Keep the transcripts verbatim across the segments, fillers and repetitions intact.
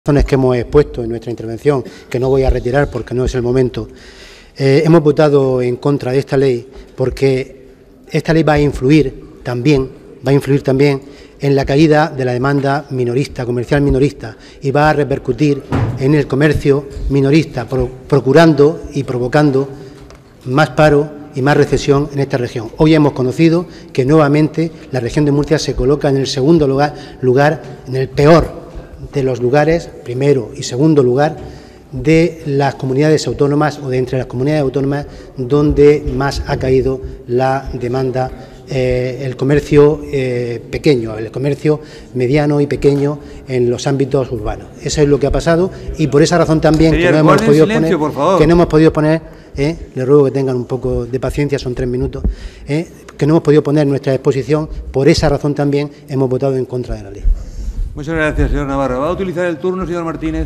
razones que hemos expuesto en nuestra intervención, que no voy a retirar porque no es el momento, eh, hemos votado en contra de esta ley porque esta ley va a influir también, va a influir también en la caída de la demanda minorista, comercial minorista, y va a repercutir en el comercio minorista, pro, procurando y provocando más paro y más recesión en esta región. Hoy hemos conocido que nuevamente la región de Murcia se coloca en el segundo lugar, lugar en el peor de los lugares, primero y segundo lugar, de las comunidades autónomas o de entre las comunidades autónomas donde más ha caído la demanda, eh, el comercio eh, pequeño, el comercio mediano y pequeño en los ámbitos urbanos. Eso es lo que ha pasado y por esa razón también que no hemos podido poner, que no hemos podido poner, eh, les ruego que tengan un poco de paciencia, son tres minutos, eh, que no hemos podido poner nuestra exposición, por esa razón también hemos votado en contra de la ley. Muchas gracias, señor Navarro. ¿Va a utilizar el turno, señor Martínez?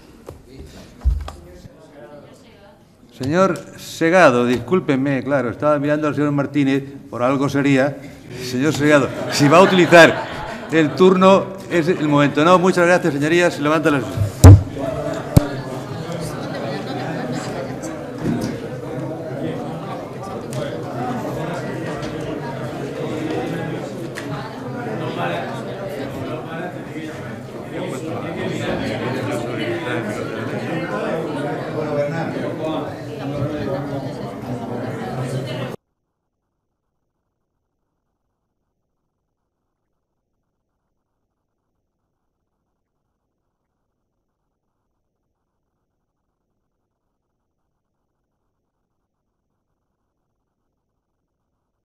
Señor Segado, discúlpenme, claro, estaba mirando al señor Martínez, por algo sería. Señor Segado, si va a utilizar el turno, es el momento. No, muchas gracias, señorías. Levanta las...